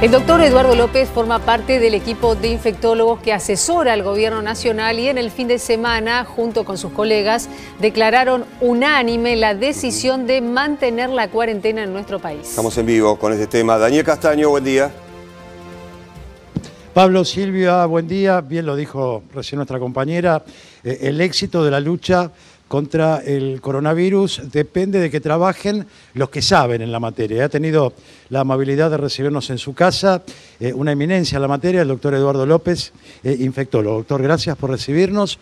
El doctor Eduardo López forma parte del equipo de infectólogos que asesora al gobierno nacional y en el fin de semana, junto con sus colegas, declararon unánime la decisión de mantener la cuarentena en nuestro país. Estamos en vivo con este tema. Daniel Castaño, buen día. Pablo, Silvia, buen día. Bien lo dijo recién nuestra compañera. El éxito de la lucha contra el coronavirus depende de que trabajen los que saben en la materia. Ha tenido la amabilidad de recibirnos en su casa, una eminencia en la materia, el doctor Eduardo López, infectólogo. Doctor, gracias por recibirnos.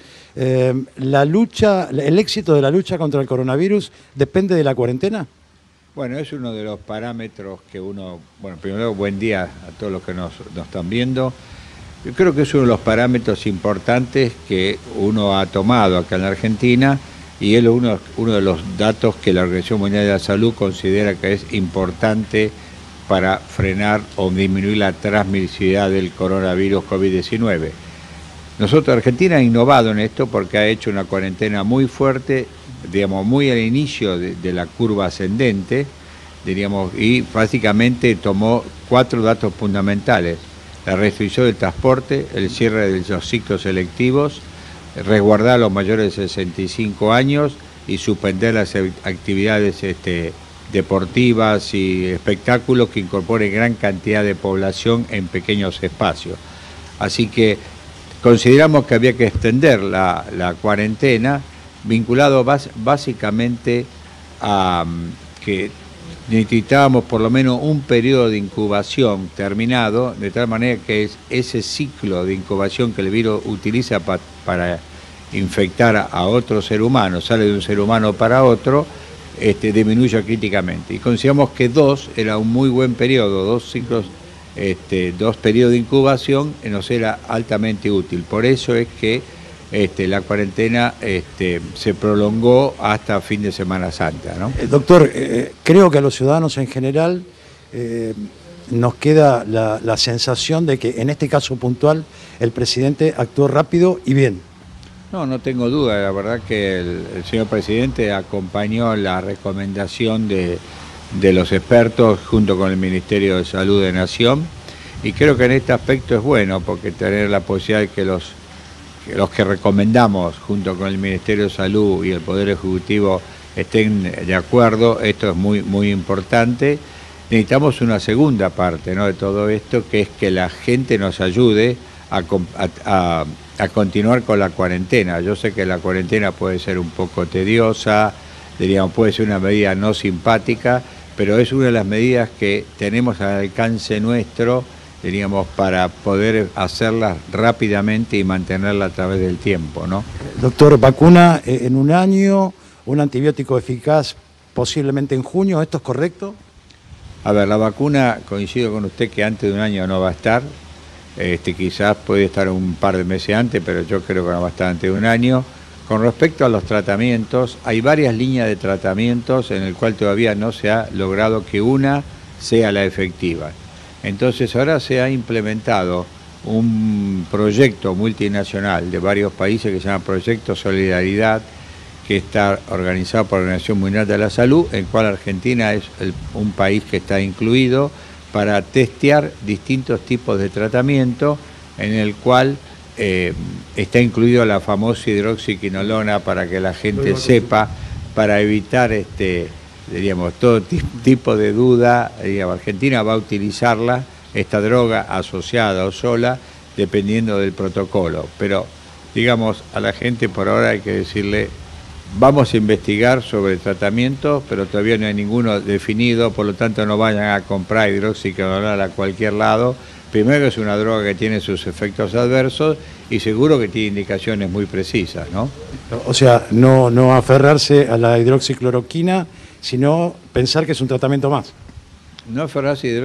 ¿El éxito de la lucha contra el coronavirus depende de la cuarentena? Bueno, es uno de los parámetros que uno... Bueno, primero, buen día a todos los que nos están viendo. Yo creo que es uno de los parámetros importantes que uno ha tomado acá en la Argentina y es uno de los datos que la Organización Mundial de la Salud considera que es importante para frenar o disminuir la transmisibilidad del coronavirus COVID-19. Nosotros, Argentina, ha innovado en esto porque ha hecho una cuarentena muy fuerte, digamos, muy al inicio de la curva ascendente, diríamos, y básicamente tomó 4 datos fundamentales: la restricción del transporte, el cierre de los ciclos selectivos, resguardar a los mayores de 65 años y suspender las actividades deportivas y espectáculos que incorporen gran cantidad de población en pequeños espacios. Así que consideramos que había que extender la cuarentena, vinculado básicamente a que necesitábamos por lo menos un periodo de incubación terminado, de tal manera que ese ciclo de incubación que el virus utiliza para infectar a otro ser humano, sale de un ser humano para otro, disminuya críticamente. Y consideramos que 2 era un muy buen periodo, 2 ciclos, 2 periodos de incubación nos era altamente útil. Por eso es que la cuarentena se prolongó hasta fin de Semana Santa, ¿no? Doctor, creo que a los ciudadanos en general nos queda la sensación de que en este caso puntual el presidente actuó rápido y bien. No tengo duda, la verdad que el señor presidente acompañó la recomendación de los expertos junto con el Ministerio de Salud de Nación, y creo que en este aspecto es bueno porque tener la posibilidad de que los que recomendamos junto con el Ministerio de Salud y el Poder Ejecutivo estén de acuerdo, esto es muy, muy importante. Necesitamos una segunda parte, ¿no?, de todo esto, que es que la gente nos ayude a continuar con la cuarentena. Yo sé que la cuarentena puede ser un poco tediosa, diríamos, puede ser una medida no simpática, pero es una de las medidas que tenemos al alcance nuestro, diríamos, para poder hacerlas rápidamente y mantenerla a través del tiempo, ¿no? Doctor, vacuna en un año, un antibiótico eficaz posiblemente en junio, ¿esto es correcto? A ver, la vacuna, coincido con usted que antes de un año no va a estar, quizás puede estar un par de meses antes, pero yo creo que no va a estar antes de un año. Con respecto a los tratamientos, hay varias líneas de tratamientos en el cual todavía no se ha logrado que una sea la efectiva. Entonces ahora se ha implementado un proyecto multinacional de varios países que se llama Proyecto Solidaridad, que está organizado por la Organización Mundial de la Salud, en el cual Argentina es un país que está incluido para testear distintos tipos de tratamiento, en el cual está incluido la famosa hidroxiquinolona, para que la gente sepa, para evitar diríamos, todo tipo de duda. Digamos, Argentina va a utilizarla, esta droga, asociada o sola, dependiendo del protocolo. Pero, digamos, a la gente por ahora hay que decirle, vamos a investigar sobre tratamientos, pero todavía no hay ninguno definido, por lo tanto no vayan a comprar hidroxiquinolona a cualquier lado. Primero, es una droga que tiene sus efectos adversos y seguro que tiene indicaciones muy precisas, ¿no? O sea, no aferrarse a la hidroxicloroquina, sino pensar que es un tratamiento más. No aferrarse a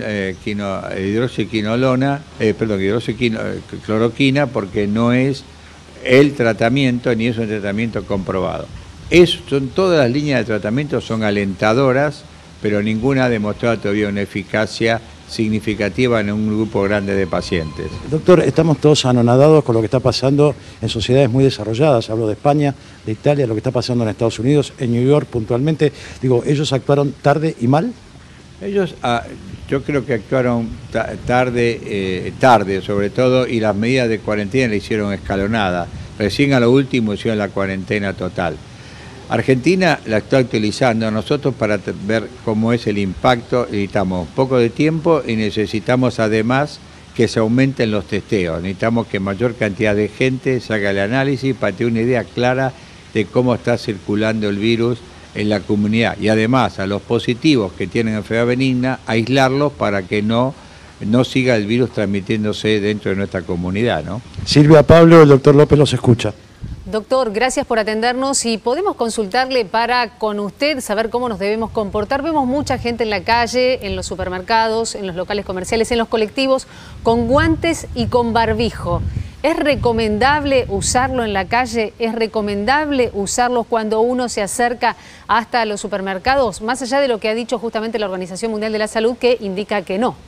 hidroxicloroquina, porque no es el tratamiento ni es un tratamiento comprobado. Todas las líneas de tratamiento son alentadoras, pero ninguna ha demostrado todavía una eficacia significativa en un grupo grande de pacientes. Doctor, estamos todos anonadados con lo que está pasando en sociedades muy desarrolladas. Hablo de España, de Italia, lo que está pasando en Estados Unidos, en New York puntualmente. Digo, ¿ellos actuaron tarde y mal? Ellos, yo creo que actuaron tarde sobre todo, y las medidas de cuarentena le hicieron escalonada. Recién a lo último hicieron la cuarentena total. Argentina la está utilizando. Nosotros, para ver cómo es el impacto, necesitamos un poco de tiempo y necesitamos además que se aumenten los testeos. Necesitamos que mayor cantidad de gente se haga el análisis para tener una idea clara de cómo está circulando el virus en la comunidad. Y además a los positivos que tienen enfermedad benigna, aislarlos para que no siga el virus transmitiéndose dentro de nuestra comunidad, ¿no? Silvia, Pablo, el doctor López los escucha. Doctor, gracias por atendernos y podemos consultarle para con usted saber cómo nos debemos comportar. Vemos mucha gente en la calle, en los supermercados, en los locales comerciales, en los colectivos, con guantes y con barbijo. ¿Es recomendable usarlo en la calle? ¿Es recomendable usarlos cuando uno se acerca hasta los supermercados? Más allá de lo que ha dicho justamente la Organización Mundial de la Salud, que indica que no.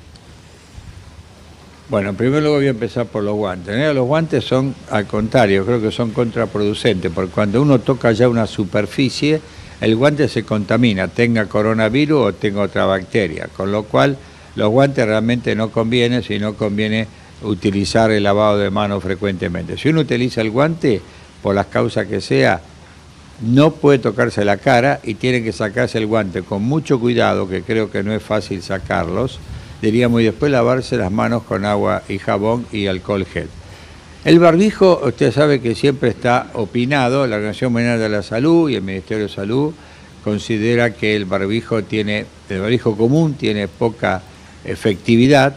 Bueno, primero voy a empezar por los guantes. Los guantes son, al contrario, creo que son contraproducentes, porque cuando uno toca ya una superficie, el guante se contamina, tenga coronavirus o tenga otra bacteria, con lo cual los guantes realmente no conviene, sino conviene utilizar el lavado de manos frecuentemente. Si uno utiliza el guante, por las causas que sea, no puede tocarse la cara y tiene que sacarse el guante con mucho cuidado, que creo que no es fácil sacarlos, diríamos, y después lavarse las manos con agua y jabón y alcohol gel. El barbijo, usted sabe que siempre está opinado, la Organización Mundial de la Salud y el Ministerio de Salud considera que el barbijo común tiene poca efectividad,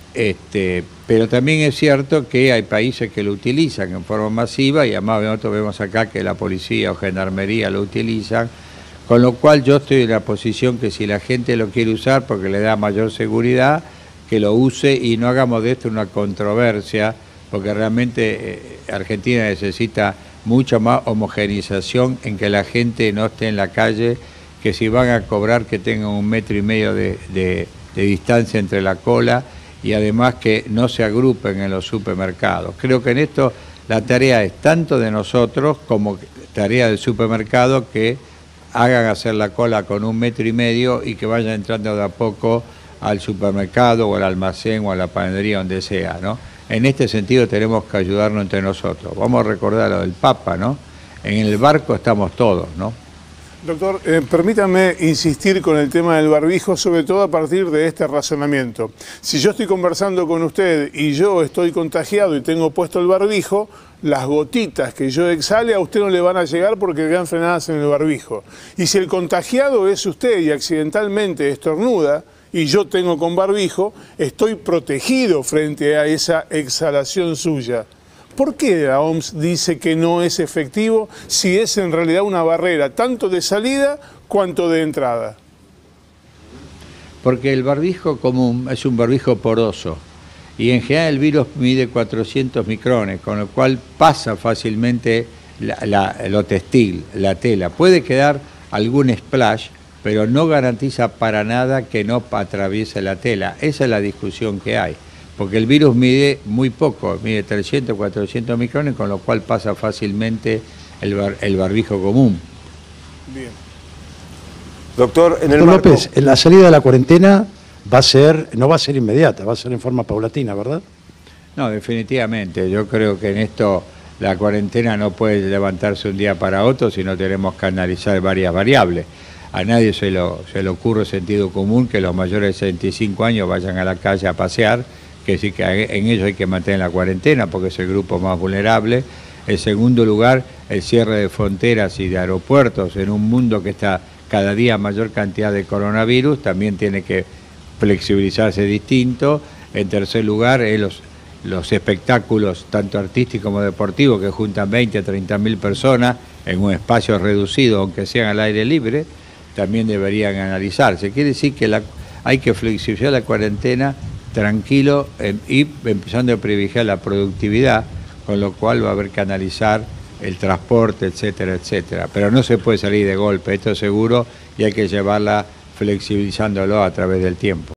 pero también es cierto que hay países que lo utilizan en forma masiva y además nosotros vemos acá que la policía o gendarmería lo utilizan, con lo cual yo estoy en la posición que si la gente lo quiere usar porque le da mayor seguridad, que lo use y no hagamos de esto una controversia, porque realmente Argentina necesita mucha más homogeneización en que la gente no esté en la calle, que si van a cobrar que tengan 1,5 metros de distancia entre la cola y además que no se agrupen en los supermercados. Creo que en esto la tarea es tanto de nosotros como tarea del supermercado, que hagan hacer la cola con 1,5 metros y que vayan entrando de a poco al supermercado o al almacén o a la panadería, donde sea, ¿no? En este sentido tenemos que ayudarnos entre nosotros. Vamos a recordar lo del Papa, ¿no? En el barco estamos todos, ¿no? Doctor, permítame insistir con el tema del barbijo, sobre todo a partir de este razonamiento. Si yo estoy conversando con usted y yo estoy contagiado y tengo puesto el barbijo, las gotitas que yo exhale a usted no le van a llegar porque quedan frenadas en el barbijo. Y si el contagiado es usted y accidentalmente estornuda y yo tengo con barbijo, estoy protegido frente a esa exhalación suya. ¿Por qué la OMS dice que no es efectivo si es en realidad una barrera tanto de salida cuanto de entrada? Porque el barbijo común es un barbijo poroso y en general el virus mide 400 micrones, con lo cual pasa fácilmente lo textil, la tela. Puede quedar algún splash, pero no garantiza para nada que no atraviese la tela. Esa es la discusión que hay. Porque el virus mide muy poco, mide 300, 400 micrones, con lo cual pasa fácilmente el barbijo común. Bien. Doctor, en el Doctor marco... López, la salida de la cuarentena no va a ser inmediata, va a ser en forma paulatina, ¿verdad? No, definitivamente. Yo creo que en esto la cuarentena no puede levantarse un día para otro, sino tenemos que analizar varias variables. A nadie se le ocurre sentido común que los mayores de 65 años vayan a la calle a pasear, que sí que en ellos hay que mantener la cuarentena porque es el grupo más vulnerable. En segundo lugar, el cierre de fronteras y de aeropuertos en un mundo que está cada día mayor cantidad de coronavirus, también tiene que flexibilizarse distinto. En tercer lugar, los espectáculos, tanto artísticos como deportivos, que juntan 20 a 30.000 personas en un espacio reducido, aunque sean al aire libre, también deberían analizarse. Quiere decir que hay que flexibilizar la cuarentena tranquilo y empezando a privilegiar la productividad, con lo cual va a haber que analizar el transporte, etcétera, etcétera. Pero no se puede salir de golpe, esto es seguro, y hay que llevarla flexibilizándolo a través del tiempo.